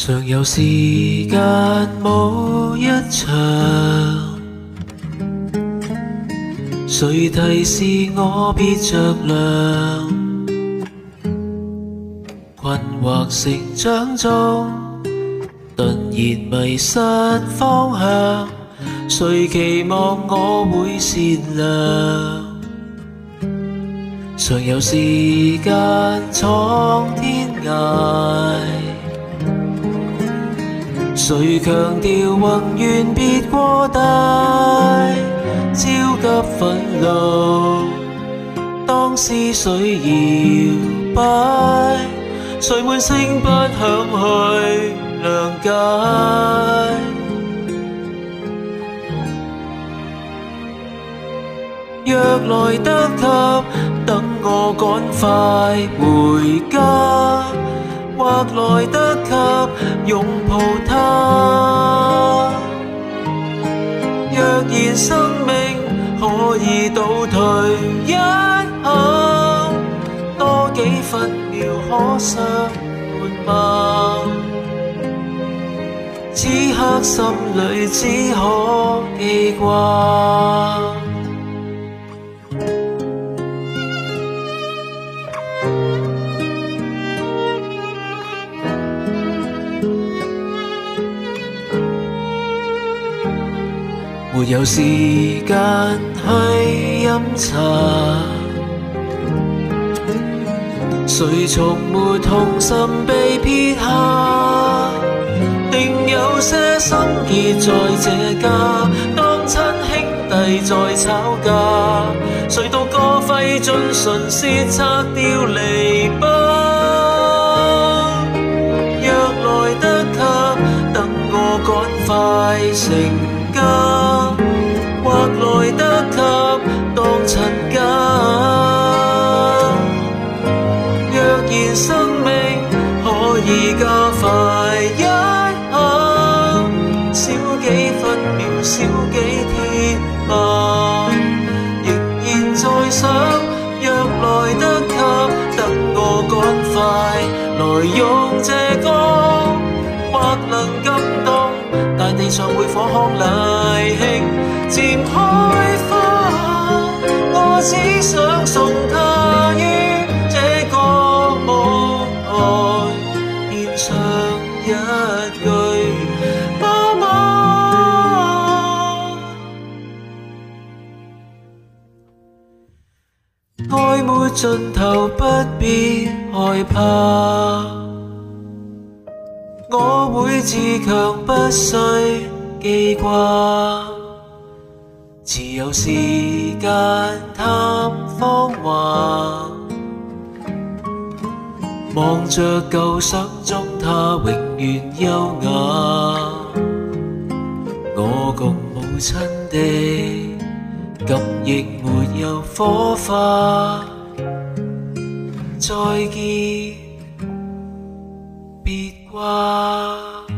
常有時間冇一場，誰提示我別着涼？困惑成長中，突然迷失方向，誰期望我會善良？常有時間闖天涯，誰強調宏願別過大，焦急憤怒，當思緒搖擺，誰悶聲不響去諒解？若來得及，等我趕快回家，或來得及擁抱他。若然生命可以倒退一下，多幾分秒可相伴嗎？此刻心裏只可記掛。沒有時間去飲茶，誰從沒同心被撇下？定有些心結在這家，當親兄弟在吵架，誰獨個費盡唇舌拆掉籬笆？若來得及，等我趕快成家，或來得及當親家。若然生命可以加快一下，少幾分秒，少幾天吧，仍然在想，若來得及，等我趕快來用這歌，或能感動大地上每顆康麗馨漸開花，我只想送它於這個舞台，獻上一句媽媽，愛沒盡頭，不必害怕。我會自強，不需記掛，自有時間探芳華，望着舊相中他永遠優雅。我共母親的今亦沒有火花，再見別掛。